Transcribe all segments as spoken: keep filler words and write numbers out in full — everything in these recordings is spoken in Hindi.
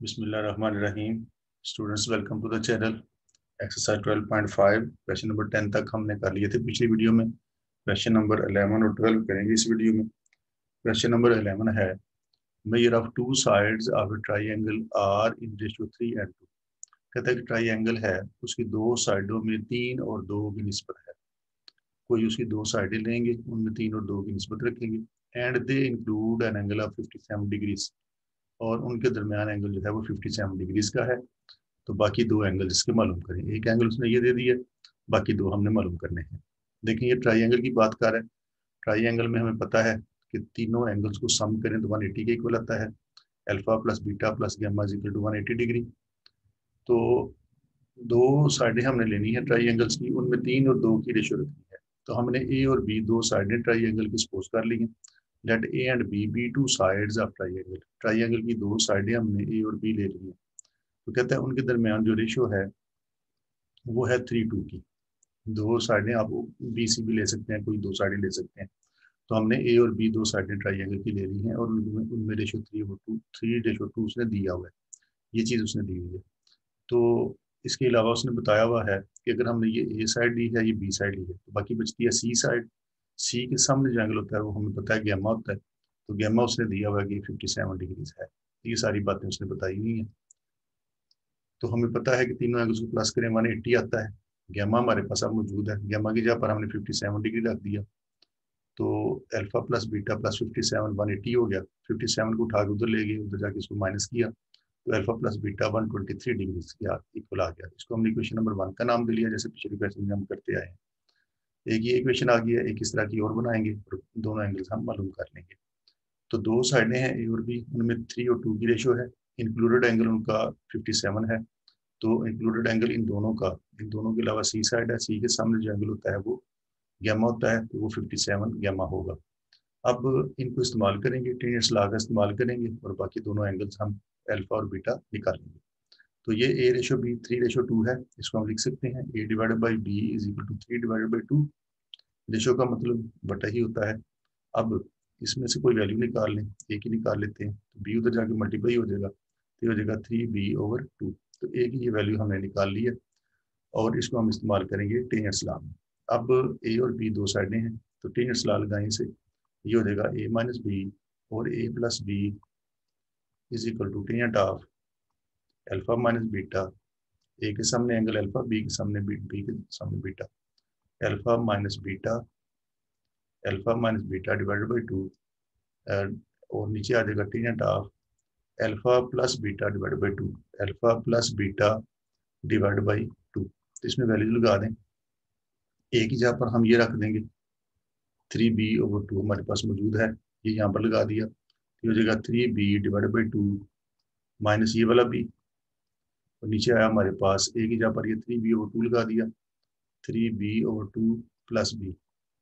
बिस्मिल्लाहिर्रहमानिर्रहीम। Students, welcome to the channel. Exercise twelve point five question number ten तक हमने कर लिए थे पिछली वीडियो में। क्वेश्चन नंबर इलेवन और ट्वेल्व करेंगे इस वीडियो में। क्वेश्चन नंबर इलेवन है, measure of two sides of a triangle are in ratio three and two. कहता है कि ट्राइंगल है, उसकी दो साइडों में तीन और दो की निस्बत है। कोई उसकी दो साइडें लेंगे, उनमें तीन और दो की निस्बत रखेंगे। And they include an angle of fifty seven degrees, और उनके दरमियान एंगल जो है वो फिफ्टी सेवन डिग्रीज का है। तो बाकी दो एंगल इसके मालूम करें। एक एंगल उसने ये दे दिया, बाकी दो हमने मालूम करने हैं। देखिए, ये ट्राइंगल की बात कर रहे हैं। ट्राइंगल में हमें पता है कि तीनों एंगल्स को सम करें तो वन एटी के इक्वल आता है। Alpha plus beta plus gamma is equal to one eighty degree. तो दो साइडें हमने लेनी है ट्राइंगल्स की, उनमें तीन और दो की रेशो रखनी है। तो हमने ए और बी दो साइडें ट्राइंगल की सपोज कर ली हैं। Let A and B be two sides of triangle. Triangle की दो साइडें हमने ए और बी ले ली हैं। तो कहता है उनके दरमियान जो रेशो है वो है थ्री टू की। दो साइडें आप बी सी भी ले सकते हैं, कोई दो साइडें ले सकते हैं। तो हमने ए और बी दो साइडें ट्राइंगल की ले ली हैं, और उनमें उनमें रेशो थ्री और टू थ्री रेशो टू उसने दिया हुआ है। ये चीज़ उसने दी हुई है। तो इसके अलावा उसने बताया हुआ है कि अगर हमने ये ए साइड ली है, ये बी साइड ली है, तो बाकी बचती है सी साइड। सी के सामने जो एंगल होता है वो हमें पता है गैमा होता है। तो गैमा उसने दिया हुआ है कि फिफ्टी सेवन डिग्रीज है। ये सारी बातें उसने बताई हुई हैं। तो हमें पता है कि तीनों एंगल्स को प्लस करें वन एट्टी आता है। गैमा हमारे पास अब मौजूद है, गैमा की जगह पर हमने फिफ्टी सेवन डिग्री रख दिया। तो alpha plus beta plus fifty seven one eighty हो गया। फिफ्टी सेवन को उठा के उधर ले गए, उधर जाके इसको माइनस किया, तो alpha plus beta one twenty three degree के इक्वल आ गया। इसको हमने इक्वेशन नंबर वन का नाम दे लिया, जैसे पिछले क्वेश्चन में हम करते आए हैं। एक ये इक्वेशन आ गया, एक इस तरह की और बनाएंगे और दोनों एंगल्स हम मालूम कर लेंगे। तो दो साइडें हैं ए और बी, उनमें थ्री और टू की रेशो है। इंक्लूडेड एंगल उनका फिफ्टी सेवन है। तो इंक्लूडेड एंगल इन दोनों का, इन दोनों के अलावा सी साइड है, सी के सामने जो एंगल होता है वो गैमा होता है, तो वो फिफ्टी सेवन गैमा होगा। अब इनको इस्तेमाल करेंगे, टेनियस लॉ का इस्तेमाल करेंगे, और बाकी दोनों एंगल्स हम अल्फा और बीटा निकालेंगे। तो ये A ratio B three ratio two है। इसको हम लिख सकते हैं A divided by B is equal to three divided by two. Ratio का मतलब बटा ही होता है। अब इसमें से कोई वैल्यू निकाल लें, एक ही निकाल लेते हैं, तो बी उधर जाके मल्टीप्लाई हो जाएगा, तो हो जाएगा थ्री बी ओवर टू। तो ए की ये वैल्यू हमने निकाल ली है, और इसको हम इस्तेमाल करेंगे टेनियस लॉ में। अब ए और बी दो साइडें हैं, तो टेनियस लॉ लगाएं से ये हो जाएगा ए माइनस बी और A plus B is equal to tangent of alpha minus beta. A के सामने एंगल अल्फा, बी के सामने बी, बी के सामने beta. Alpha minus beta, alpha minus beta divided by two, और नीचे आ जाएगा tangent of alpha plus beta divide by two. Alpha plus beta divide by two. तो इसमें वैल्यू लगा दें। ए की जगह पर हम ये रख देंगे, थ्री बी ओवर टू हमारे पास मौजूद है, ये यहाँ पर लगा दिया। ये हो जाएगा three B divide by two minus ये वाला बी, और नीचे आया हमारे पास ए की जगह पर ये थ्री बी ओवर टू लगा दिया, three B over two plus B.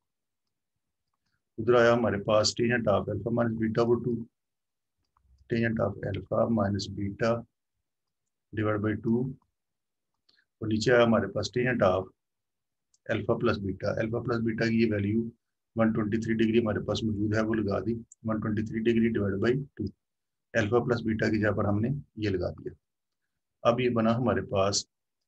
उधर आया हमारे पास tangent of alpha minus beta over two, tangent of alpha minus beta divide by two, और नीचे आया हमारे पास tangent of alpha plus beta. Alpha plus beta की ये value one twenty three degree हमारे पास मौजूद है, वो लगा दी, one twenty three degree divide by two. Alpha plus beta की जगह पर हमने ये लगा दिया। अब ये बना हमारे पास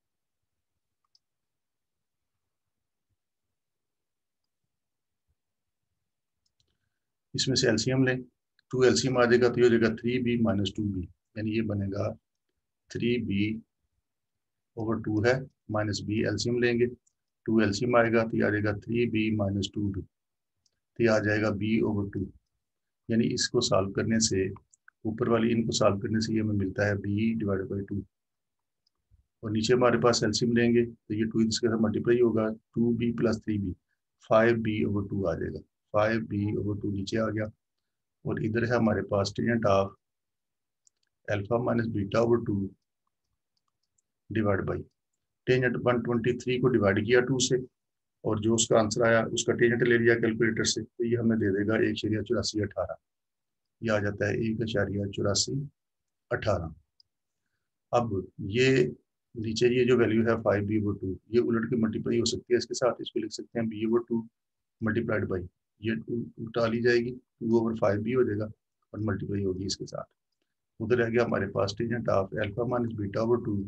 इसमें से एलसीएम लें, टू एलसीएम आ जाएगा, तो ये हो जाएगा three B minus two B, यानी ये बनेगा थ्री बी ओवर टू है माइनस बी। एलसीएम लेंगे, टू एलसीएम आएगा तो ये आ जाएगा three B minus two B, तो ये आ जाएगा बी ओवर टू। यानी इसको सॉल्व करने से, ऊपर वाली इनको सॉल्व करने से ये हमें मिलता है बी डिवाइडेड बाई टू, और नीचे हमारे पास एलसीएम लेंगे तो ये टू इसके साथ मल्टीप्लाई होगा, two B plus three B, five B over two आ जाएगा। फाइव बी ओवर टू नीचे आ गया, और इधर है हमारे पास tangent of alpha minus beta over two divide by tangent one twenty three को डिवाइड किया टू से, और जो उसका आंसर आया उसका टेंजेंट ले लिया कैलकुलेटर से, तो ये हमें दे देगा एक शरिया चौरासी अठारह। ये आ जाता है एक अशारिया चौरासी अठारह। अब ये नीचे ये जो वैल्यू है फाइव बी ओवर टू, ये उलट के मल्टीप्लाई हो सकती है इसके साथ, इसको लिख सकते हैं B over two multiplied by, ये उल्टा ली जाएगी, टू ओवर फाइव बी हो जाएगा और मल्टीप्लाई होगी इसके साथ। उधर रह गया हमारे पास tangent of alpha minus beta over two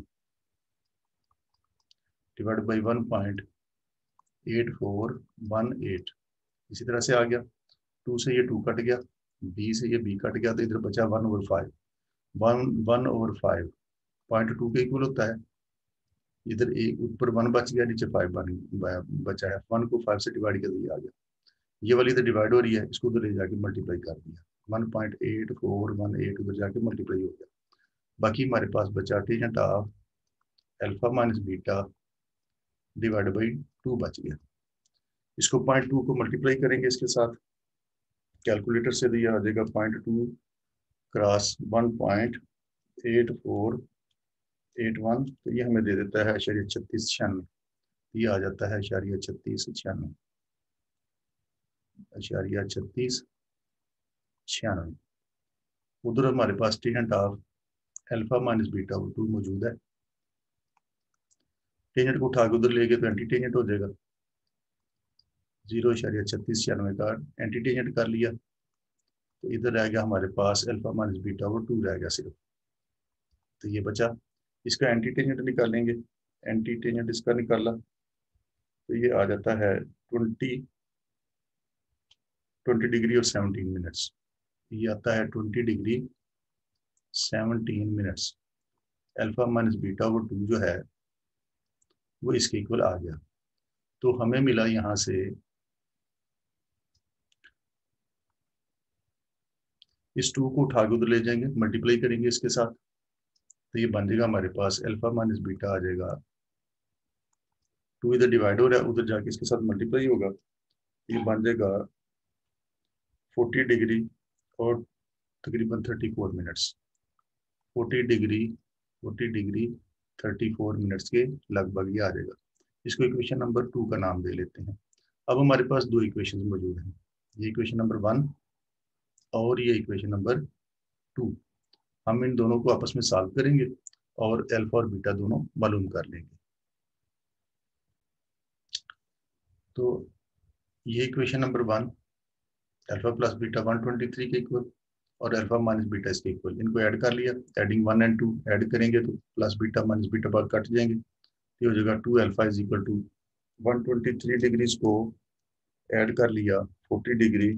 divide by one point eight four one eight. इसी तरह से आ गया, टू से ये टू कट गया, बी से ये बी कट गया, तो इधर बचा one over five. One one over five point two के इक्वल होता है। इधर एक ऊपर वन बच गया, नीचे फाइव बन बचा है। वन को फाइव से डिवाइड कर दिया, आ गया। ये वाली इधर डिवाइड हो रही है, इसको उधर ले जाके मल्टीप्लाई कर दिया, one point eight four one eight उधर जाके मल्टीप्लाई हो गया। बाकी हमारे पास बचा tangent of alpha minus beta divide by two बच गया। इसको पॉइंट टू को मल्टीप्लाई करेंगे इसके साथ, कैलकुलेटर से दिया आ जाएगा point two cross one point eight four eight one, तो ये हमें दे देता है अशारिया छत्तीस छियानवे। ये आ जाता है अशारिया छत्तीस छियानवे, अशारिया छत्तीस छियानवे। उधर हमारे पास tangent of alpha minus beta two मौजूद है। टेंजेंट को उठा के उधर ले गए तो एंटी टेंजेंट हो जाएगा। जीरो अशारिया छत्तीस छियानवे का एंटी टेंजेंट कर लिया, तो इधर रह गया हमारे पास अल्फा माइनस बीटा वो टू रह गया सिर्फ। तो ये बचा, इसका एंटी टेंजेंट निकालेंगे। एंटी टेंजेंट इसका निकाला तो ये आ जाता है ट्वेंटी ट्वेंटी डिग्री और सेवनटीन मिनट्स। ये आता है twenty degree seventeen minutes. Alpha minus beta वो टू जो है वो इसके इक्वल आ गया। तो हमें मिला यहाँ से इस टू को उठा के उधर ले जाएंगे, मल्टीप्लाई करेंगे इसके साथ, तो ये बन जाएगा हमारे पास अल्फा माइनस बीटा आ जाएगा। टू इधर डिवाइड हो रहा है, उधर जाके इसके साथ मल्टीप्लाई होगा, ये बन जाएगा फोर्टी डिग्री और तकरीबन thirty four minutes. Forty degree forty degree thirty four minutes के लगभग ये आ जाएगा। इसको इक्वेशन नंबर टू का नाम दे लेते हैं। अब हमारे पास दो इक्वेशन मौजूद हैं, ये इक्वेशन नंबर वन और ये इक्वेशन नंबर टू। हम इन दोनों को आपस में सॉल्व करेंगे और अल्फा और बीटा दोनों मालूम कर लेंगे। तो ये equation number one, alpha plus beta one twenty three के इक्वल और अल्फा माइनस बीटा इसके इक्वल, इनको ऐड कर लिया। Adding one and two add करेंगे तो प्लस बीटा माइनस बीटा पर कट जाएंगे, ये हो जाएगा two alpha is equal to one twenty three degrees को ऐड कर लिया forty degree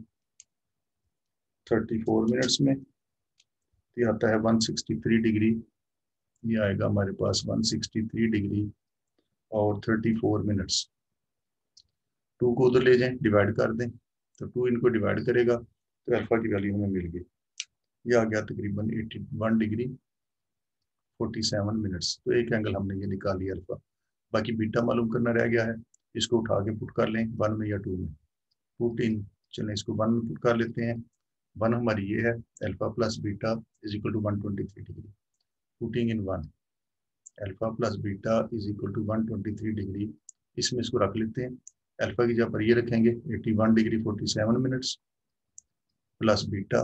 thirty four minutes में, ये आता है वन सिक्सटी थ्री डिग्री। ये आएगा हमारे पास वन सिक्सटी थ्री डिग्री और थर्टी फोर मिनट्स। टू को उधर ले जाएं, डिवाइड कर दें, तो टू इनको डिवाइड करेगा तो अल्फा की वैल्यू हमें मिल गई। ये आ गया तकरीबन eighty one degree forty seven minutes. तो एक एंगल हमने ये निकाल लिया अल्फा। बाकी बीटा मालूम करना रह गया है, इसको उठा के पुट कर लें वन में या टू में। पुट इन, चलें इसको वन में पुट कर लेते हैं। वन हमारी ये है, alpha plus beta is equal to one twenty three degree. Putting in one, alpha plus beta is equal to one twenty three degree. इसमें इसको रख लेते हैं, अल्फा की जगह पर ये रखेंगे eighty one degree forty seven minutes plus beta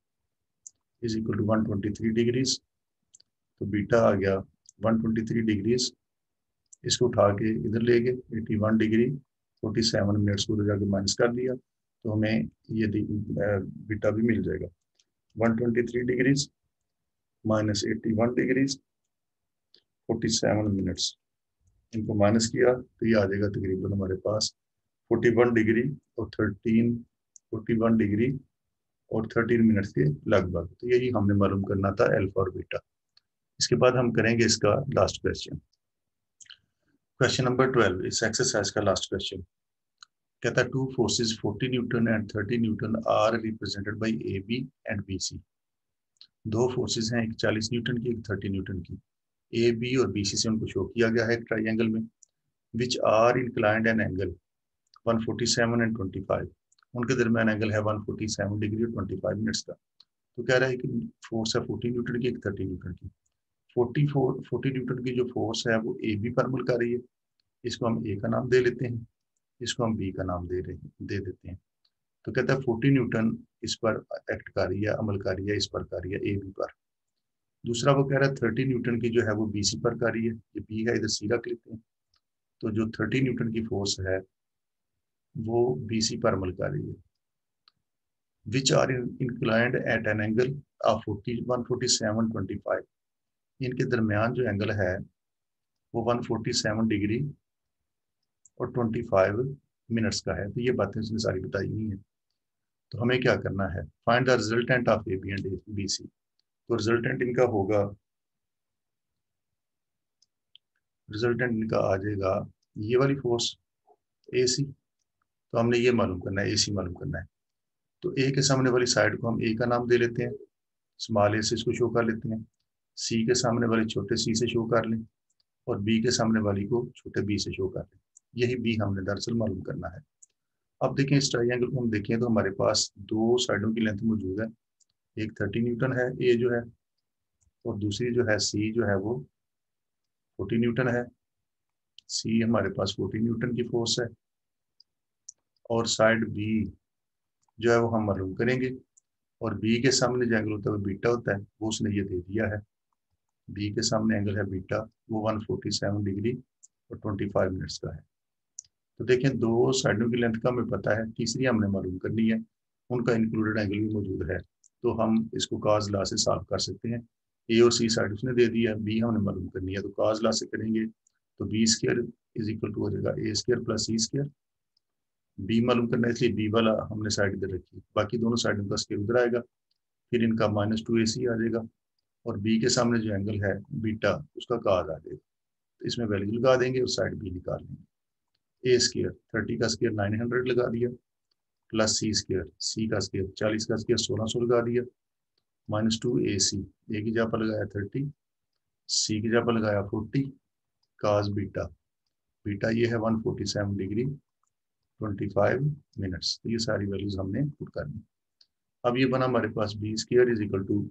is equal to one twenty three degrees. तो बीटा आ गया वन ट्वेंटी थ्री डिग्रीज, इसको उठा के इधर ले गए eighty one degree forty seven minutes को उधर जाके माइनस कर दिया, तो हमें ये बीटा भी मिल जाएगा। One twenty three degrees minus eighty one degrees forty seven minutes, इनको माइनस किया तो ये आ जाएगा तकरीबन हमारे पास फोर्टी वन डिग्री और थर्टीन फोर्टी वन डिग्री और थर्टीन मिनट्स के लगभग। तो यही हमने मालूम करना था अल्फा और बीटा। इसके बाद हम करेंगे इसका last question, question number twelve, इस एक्सरसाइज का लास्ट क्वेश्चन। कहता है two forces forty newton and thirty newton are represented by A B and B C. दो फोर्सेस हैं, एक चालीस न्यूटन की, एक थर्टी न्यूटन की। ए बी और बी सी से उनको शो किया गया है एक ट्राइंगल में, which are inclined an angle one forty seven and twenty five. उनके दरमियान एंगल है वन फोर्टी सेवन डिग्री और ट्वेंटी फाइव मिनट्स का। तो कह रहा है कि फोर्स है फोर्टी न्यूटन की, एक थर्टी न्यूटन की। फोर्टी फोर फोर्टी न्यूटन की जो फोर्स है वो ए बी पर अमल कर रही है, इसको हम ए का नाम दे लेते हैं, इसको हम बी का नाम दे रहे दे देते हैं। तो कहता है फोर्टी न्यूटन इस पर एक्ट कर रही है, अमल कर रही है, इस पर कर रही है ए बी पर। दूसरा वो कह रहा है थर्टी न्यूटन की जो है वो बी सी पर कर रही है, ये बी है, इधर सी रख लेते हैं। तो जो थर्टी न्यूटन की फोर्स है वो बी सी पर अमल कर रही है। Which are inclined at an angle of forty one forty seven twenty five, इनके दरमियान जो एंगल है वो वन फोर्टी सेवन डिग्री और ट्वेंटी फाइव मिनट्स का है। तो ये बातें उसने सारी बताई हुई हैं। तो हमें क्या करना है, find the resultant of A B and B C. तो रिजल्टेंट इनका होगा, रिजल्टेंट इनका आ जाएगा ये वाली फोर्स ए सी। तो हमने ये मालूम करना है, ए सी मालूम करना है। तो ए के सामने वाली साइड को हम ए का नाम दे लेते हैं, स्मॉल ए से इसको शो कर लेते हैं। सी के सामने वाली छोटे सी से शो कर लें, और बी के सामने वाली को छोटे बी से शो कर लें। यही बी हमने दरअसल मालूम करना है। अब देखें इस ट्राइंगल को हम देखें तो हमारे पास दो साइडों की लेंथ मौजूद है। एक थर्टी न्यूटन है ए जो है, और दूसरी जो है सी जो है वो फोर्टी न्यूटन है। सी हमारे पास फोर्टी न्यूटन की फोर्स है, और साइड बी जो है वो हम मालूम करेंगे। और बी के सामने जो एंगल होता है वो बीटा होता है, वो उसने ये दे दिया है। बी के सामने एंगल है बीटा, वो वन फोर्टी सेवन डिग्री और ट्वेंटी फाइव मिनट्स का है। तो देखें दो साइडों की लेंथ का हमें पता है, तीसरी हमने मालूम करनी है, उनका इंक्लूडेड एंगल भी मौजूद है। तो हम इसको काज लॉ से सॉल्व कर सकते हैं। ए और सी साइड उसने दे दी है, बी हमने मालूम करनी है, तो काज लॉ से करेंगे तो B square is equal to हो जाएगा A square plus C square. B मालूम करना है इसलिए बी वाला हमने साइड इधर रखी, बाकी दोनों साइडों का स्क्वायर उधर आएगा, फिर इनका माइनस टू ए सी आ जाएगा, और बी के सामने जो एंगल है बीटा उसका काज आ जाएगा। तो इसमें वैल्यू लगा देंगे और साइड बी निकाल लेंगे। ए स्क्र थर्टी का स्क्र नाइन हंड्रेड लगा दिया, प्लस सी स्क्र सी का स्क्र चालीस का स्क्र सोलह सौ लगा दिया, माइनस टू ए सी, ए की जगह पर लगाया थर्टी, सी की जगह पर लगाया फोर्टी, काज बीटा, बीटा ये है one forty seven degree twenty five minutes. तो ये सारी वैल्यूज हमने पुट करनी। अब ये बना हमारे पास B square is equal to,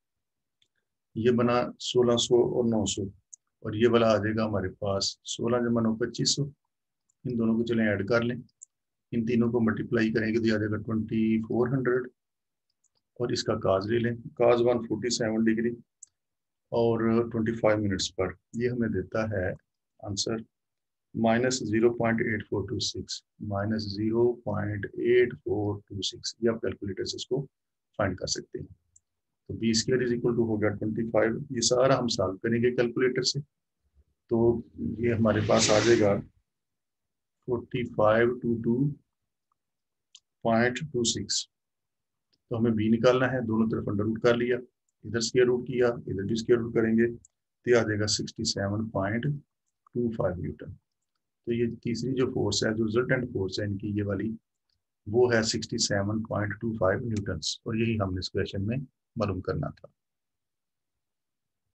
ये बना सोलह सौ और नौ सौ, और ये वाला आ जाएगा हमारे पास सोलह जमा नौ पच्चीस सौ। इन दोनों को चलें ऐड कर लें, इन तीनों को मल्टीप्लाई करेंगे तो आ जाएगा ट्वेंटी फोर हंड्रेड, और इसका काज ले लें, cos one forty seven degree और ट्वेंटी फाइव मिनट्स पर, ये हमें देता है answer minus zero point eight four two six, minus zero point eight four two six. ये आप कैलकुलेटर से इसको फाइंड कर सकते हैं। तो B square is equal to हो गया ट्वेंटी फाइव, ये सारा हम सॉल्व करेंगे कैलकुलेटर से। तो ये हमारे पास आ जाएगा forty five two two point two six. तो हमें बी निकालना है, दोनों तरफ अंडर रूट कर लिया, इधर स्क्वायर रूट किया, इधर भी स्क्वायर रूट करेंगे, तो आ जाएगा sixty seven point two five newton. तो ये तीसरी जो फोर्स है, जो रिजल्टेंट फोर्स है इनकी ये वाली, वो है sixty seven point two five newton, और यही हमने इस क्वेश्चन में मालूम करना था।